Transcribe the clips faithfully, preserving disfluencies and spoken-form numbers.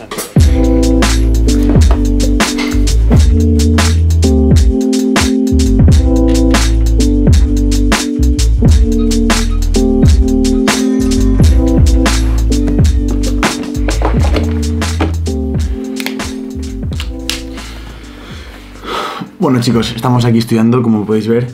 casa. Bueno chicos, estamos aquí estudiando, como podéis ver,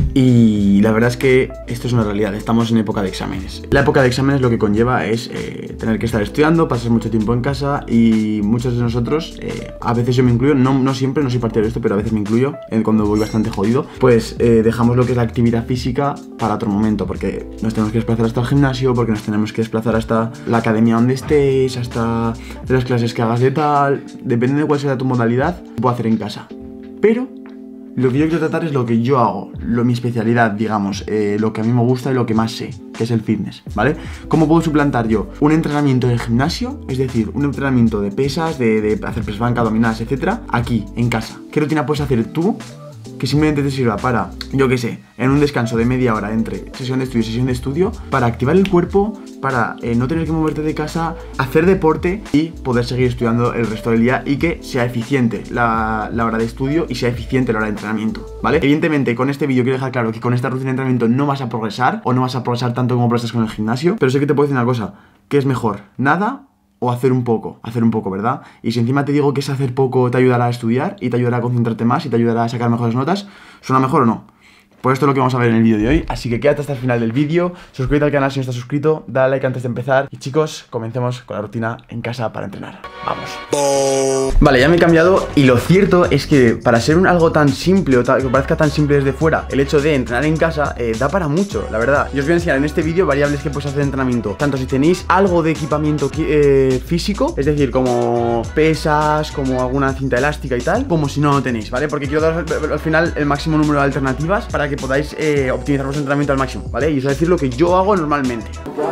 y la verdad es que esto es una realidad, estamos en época de exámenes. La época de exámenes lo que conlleva es eh, tener que estar estudiando, pasar mucho tiempo en casa, y muchos de nosotros, eh, a veces yo me incluyo, no, no siempre, no soy partidario de esto, pero a veces me incluyo, eh, cuando voy bastante jodido, pues eh, dejamos lo que es la actividad física para otro momento, porque nos tenemos que desplazar hasta el gimnasio, porque nos tenemos que desplazar hasta la academia donde estéis, hasta las clases que hagas de tal, depende de cuál sea tu modalidad, puedo hacer en casa. Pero lo que yo quiero tratar es lo que yo hago, lo, mi especialidad, digamos, eh, lo que a mí me gusta y lo que más sé, que es el fitness, ¿vale? ¿Cómo puedo suplantar yo un entrenamiento de gimnasio, es decir, un entrenamiento de pesas, de, de hacer press banca, abdominales, etcétera, aquí, en casa? ¿Qué rutina puedes hacer tú que simplemente te sirva para, yo qué sé, en un descanso de media hora entre sesión de estudio y sesión de estudio, para activar el cuerpo, para eh, no tener que moverte de casa, hacer deporte y poder seguir estudiando el resto del día y que sea eficiente la, la hora de estudio y sea eficiente la hora de entrenamiento, ¿vale? Evidentemente, con este vídeo quiero dejar claro que con esta rutina de entrenamiento no vas a progresar o no vas a progresar tanto como progresas con el gimnasio, pero sí que te puedo decir una cosa, que es mejor nada o hacer un poco, hacer un poco, ¿verdad? Y si encima te digo que es hacer poco te ayudará a estudiar y te ayudará a concentrarte más y te ayudará a sacar mejores notas, ¿suena mejor o no? Pues esto es lo que vamos a ver en el vídeo de hoy, así que quédate hasta el final del vídeo, suscríbete al canal si no estás suscrito, dale like antes de empezar y chicos, comencemos con la rutina en casa para entrenar. ¡Vamos! Vale, ya me he cambiado y lo cierto es que para ser un, algo tan simple o ta, que parezca tan simple desde fuera, el hecho de entrenar en casa eh, da para mucho, la verdad. Yo os voy a enseñar en este vídeo variables que puedes hacer de entrenamiento, tanto si tenéis algo de equipamiento eh, físico, es decir, como pesas, como alguna cinta elástica y tal, como si no lo tenéis, ¿vale? Porque quiero daros al, al final el máximo número de alternativas para que podáis eh, optimizar vuestro entrenamiento al máximo, ¿vale? Y os voy a decir lo que yo hago normalmente.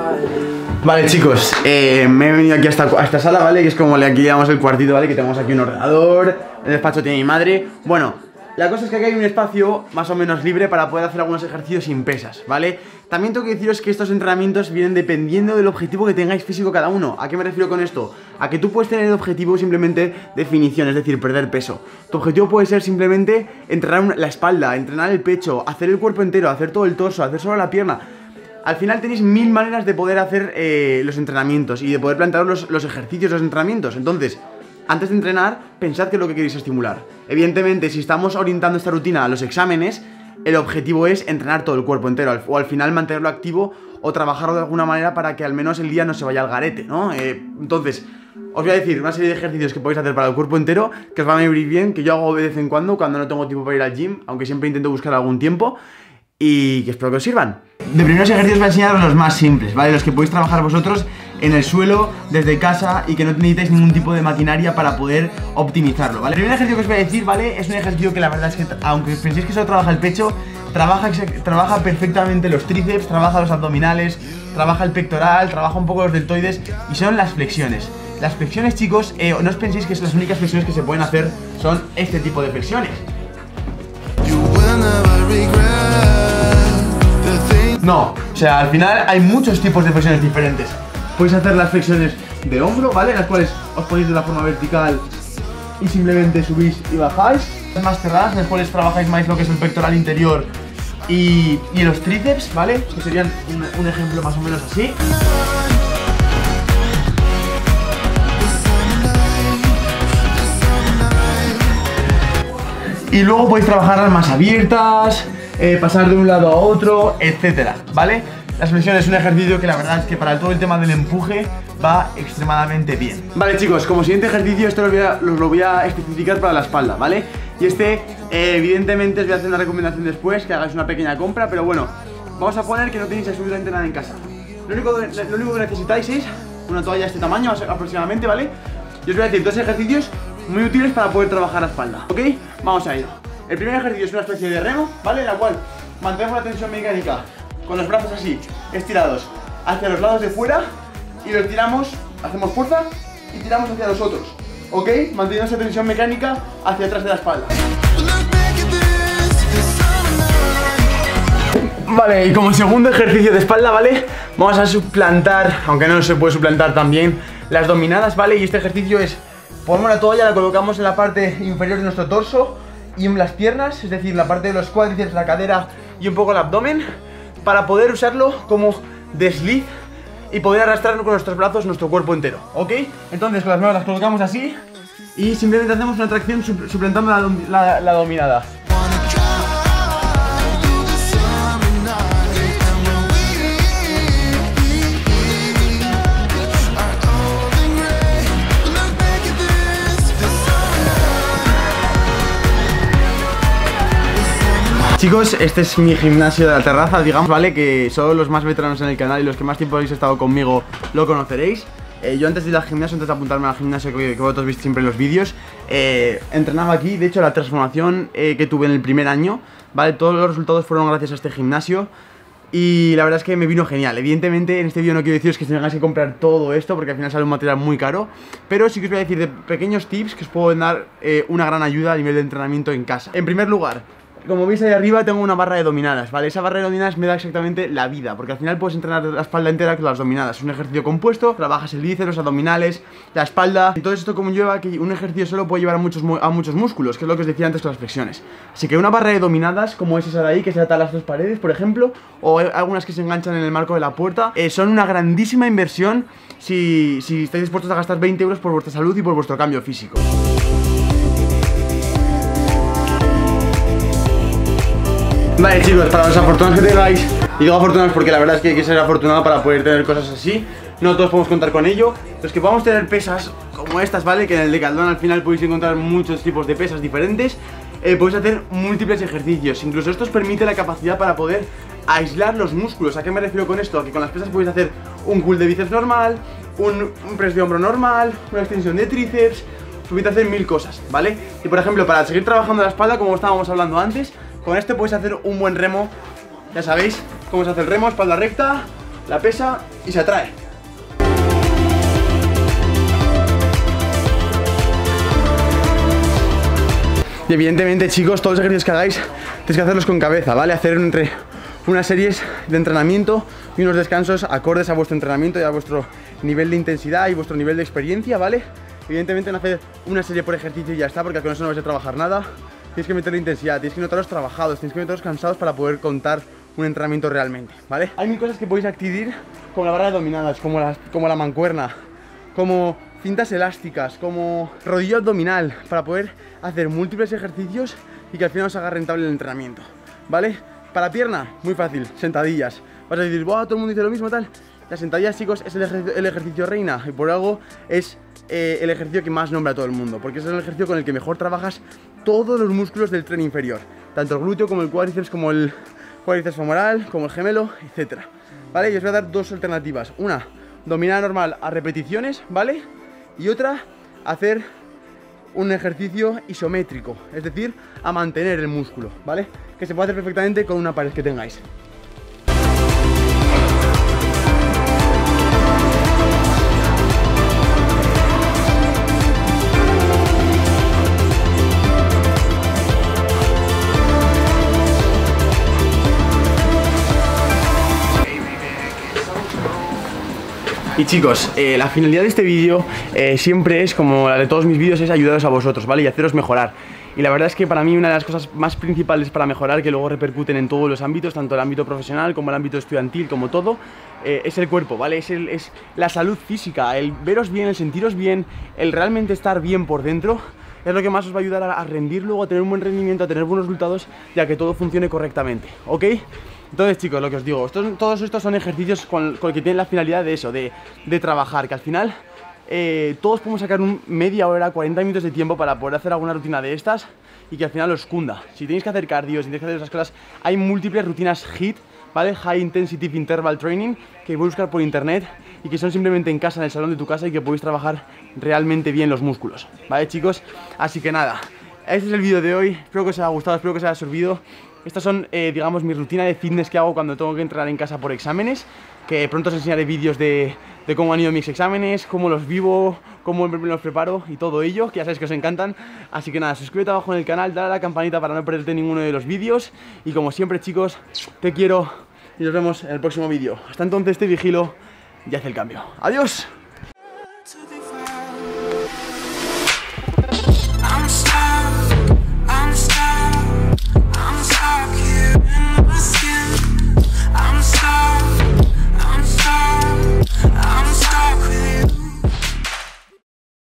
Vale chicos, eh, me he venido aquí a esta, a esta sala, ¿vale? Que es como le aquí llamamos el cuartito, ¿vale? Que tenemos aquí un ordenador, el despacho tiene mi madre. Bueno, la cosa es que aquí hay un espacio más o menos libre para poder hacer algunos ejercicios sin pesas, ¿vale? También tengo que deciros que estos entrenamientos vienen dependiendo del objetivo que tengáis físico cada uno. ¿A qué me refiero con esto? A que tú puedes tener el objetivo simplemente definición, es decir, perder peso. Tu objetivo puede ser simplemente entrenar la espalda, entrenar el pecho, hacer el cuerpo entero, hacer todo el torso, hacer solo la pierna. Al final tenéis mil maneras de poder hacer eh, los entrenamientos y de poder plantear los, los ejercicios, los entrenamientos. Entonces, antes de entrenar, pensad qué es lo que queréis estimular. Evidentemente, si estamos orientando esta rutina a los exámenes, el objetivo es entrenar todo el cuerpo entero o al final mantenerlo activo o trabajarlo de alguna manera para que al menos el día no se vaya al garete, ¿no? Eh, entonces, os voy a decir una serie de ejercicios que podéis hacer para el cuerpo entero que os van a venir bien, que yo hago de vez en cuando, cuando no tengo tiempo para ir al gym, aunque siempre intento buscar algún tiempo, y que espero que os sirvan. De primeros ejercicios voy a enseñaros los más simples, ¿vale? Los que podéis trabajar vosotros en el suelo, desde casa y que no necesitáis ningún tipo de maquinaria para poder optimizarlo, ¿vale? El primer ejercicio que os voy a decir, ¿vale? Es un ejercicio que la verdad es que, aunque penséis que solo trabaja el pecho, trabaja, trabaja perfectamente los tríceps, trabaja los abdominales, trabaja el pectoral, trabaja un poco los deltoides y son las flexiones. Las flexiones, chicos, eh, no os penséis que son las únicas flexiones que se pueden hacer, son este tipo de flexiones. No, o sea, al final hay muchos tipos de flexiones diferentes. Podéis hacer las flexiones de hombro, ¿vale? Las cuales os ponéis de la forma vertical y simplemente subís y bajáis. Las más cerradas, en las cuales trabajáis más lo que es el pectoral interior y, y los tríceps, ¿vale? Que serían un, un ejemplo más o menos así. Y luego podéis trabajar las más abiertas, eh, pasar de un lado a otro, etcétera, ¿vale? Las flexiones es un ejercicio que la verdad es que para todo el tema del empuje va extremadamente bien. Vale chicos, como siguiente ejercicio esto lo voy a, lo voy a especificar para la espalda, ¿vale? Y este, eh, evidentemente os voy a hacer una recomendación después, que hagáis una pequeña compra, pero bueno, vamos a poner que no tenéis absolutamente nada en casa. Lo único, lo único que necesitáis es una toalla de este tamaño aproximadamente, ¿vale? Y os voy a decir dos ejercicios muy útiles para poder trabajar la espalda, ¿ok? Vamos a ello. El primer ejercicio es una especie de remo, ¿vale? En la cual mantenemos la tensión mecánica con los brazos así, estirados hacia los lados de fuera y los tiramos, hacemos fuerza y tiramos hacia los otros, ¿ok? Manteniendo esa tensión mecánica hacia atrás de la espalda. Vale, y como segundo ejercicio de espalda, ¿vale? Vamos a suplantar, aunque no se puede suplantar tan bien, las dominadas, ¿vale? Y este ejercicio es, ponemos la toalla, la colocamos en la parte inferior de nuestro torso y en las piernas, es decir, la parte de los cuádriceps, la cadera y un poco el abdomen, para poder usarlo como desliz y poder arrastrar con nuestros brazos nuestro cuerpo entero, ¿ok? Entonces con las manos las colocamos así y simplemente hacemos una tracción suplantando la, la, la dominada. Chicos, este es mi gimnasio de la terraza, digamos, ¿vale? Que solo los más veteranos en el canal y los que más tiempo habéis estado conmigo lo conoceréis. Eh, yo antes de ir al gimnasio, antes de apuntarme al gimnasio que, que vosotros veis siempre en los vídeos, eh, entrenaba aquí. De hecho, la transformación eh, que tuve en el primer año, ¿vale? Todos los resultados fueron gracias a este gimnasio. Y la verdad es que me vino genial. Evidentemente en este vídeo no quiero deciros que tengáis que comprar todo esto, porque al final sale un material muy caro. Pero sí que os voy a decir de pequeños tips que os pueden dar eh, una gran ayuda a nivel de entrenamiento en casa. En primer lugar, como veis ahí arriba tengo una barra de dominadas, ¿vale? Esa barra de dominadas me da exactamente la vida, porque al final puedes entrenar la espalda entera con las dominadas. Es un ejercicio compuesto, trabajas el bíceps, los abdominales, la espalda. Y todo esto conlleva que un ejercicio solo puede llevar a muchos, a muchos músculos, que es lo que os decía antes con las flexiones. Así que una barra de dominadas, como es esa de ahí, que se ata a las dos paredes, por ejemplo, o algunas que se enganchan en el marco de la puerta, eh, son una grandísima inversión si, si estáis dispuestos a gastar veinte euros por vuestra salud y por vuestro cambio físico. Vale, chicos, para los afortunados que tengáis, y digo afortunados porque la verdad es que hay que ser afortunado para poder tener cosas así, no todos podemos contar con ello. Los que podamos tener pesas como estas, ¿vale? Que en el Decathlon al final podéis encontrar muchos tipos de pesas diferentes, eh, podéis hacer múltiples ejercicios. Incluso esto os permite la capacidad para poder aislar los músculos. ¿A qué me refiero con esto? A que con las pesas podéis hacer un curl de bíceps normal, un, un press de hombro normal, una extensión de tríceps, os permite hacer mil cosas, ¿vale? Y por ejemplo, para seguir trabajando la espalda, como estábamos hablando antes, con este podéis hacer un buen remo. Ya sabéis cómo se hace el remo, espalda recta, la pesa y se atrae. Y evidentemente, chicos, todos los ejercicios que hagáis tenéis que hacerlos con cabeza, ¿vale? Hacer entre unas series de entrenamiento y unos descansos acordes a vuestro entrenamiento y a vuestro nivel de intensidad y vuestro nivel de experiencia, ¿vale? Evidentemente no hacer una serie por ejercicio y ya está, porque con eso no vais a trabajar nada. Tienes que meterle intensidad, tienes que notaros trabajados, tienes que meteros cansados para poder contar un entrenamiento realmente, ¿vale? Hay mil cosas que podéis adquirir, como la barra de dominadas, como la, como la mancuerna, como cintas elásticas, como rodillo abdominal, para poder hacer múltiples ejercicios y que al final os haga rentable el entrenamiento, ¿vale? Para pierna, muy fácil, sentadillas. Vas a decir, wow, todo el mundo dice lo mismo, tal. Las sentadillas, chicos, es el, ejer el ejercicio reina, y por algo es eh, el ejercicio que más nombra a todo el mundo, porque es el ejercicio con el que mejor trabajas todos los músculos del tren inferior, tanto el glúteo como el cuádriceps, como el cuádriceps femoral, como el gemelo, etcétera. ¿Vale? Y os voy a dar dos alternativas. Una, dominada normal a repeticiones, ¿vale? Y otra, hacer un ejercicio isométrico, es decir, a mantener el músculo, ¿vale? Que se puede hacer perfectamente con una pared que tengáis. Y chicos, eh, la finalidad de este vídeo eh, siempre es, como la de todos mis vídeos, es ayudaros a vosotros, ¿vale? Y haceros mejorar. Y la verdad es que para mí una de las cosas más principales para mejorar, que luego repercuten en todos los ámbitos, tanto el ámbito profesional como el ámbito estudiantil, como todo, eh, es el cuerpo, ¿vale? Es, el, es la salud física, el veros bien, el sentiros bien, el realmente estar bien por dentro. Es lo que más os va a ayudar a, a rendir luego, a tener un buen rendimiento, a tener buenos resultados y a que todo funcione correctamente, ¿ok? Entonces, chicos, lo que os digo, estos, todos estos son ejercicios con, con el que tienen la finalidad de eso, de, de trabajar, que al final eh, todos podemos sacar un media hora, cuarenta minutos de tiempo para poder hacer alguna rutina de estas y que al final os cunda. Si tenéis que hacer cardio, si tenéis que hacer esas cosas, hay múltiples rutinas HIIT, ¿vale? High Intensity Interval Training, que podéis buscar por internet y que son simplemente en casa, en el salón de tu casa, y que podéis trabajar realmente bien los músculos, ¿vale, chicos? Así que nada, este es el vídeo de hoy, espero que os haya gustado, espero que os haya servido. Estas son, eh, digamos, mi rutina de fitness que hago cuando tengo que entrenar en casa por exámenes, que pronto os enseñaré vídeos de, de cómo han ido mis exámenes, cómo los vivo, cómo me los preparo y todo ello, que ya sabéis que os encantan. Así que nada, suscríbete abajo en el canal, dale a la campanita para no perderte ninguno de los vídeos. Y como siempre, chicos, te quiero y nos vemos en el próximo vídeo. Hasta entonces te vigilo y haz el cambio. ¡Adiós!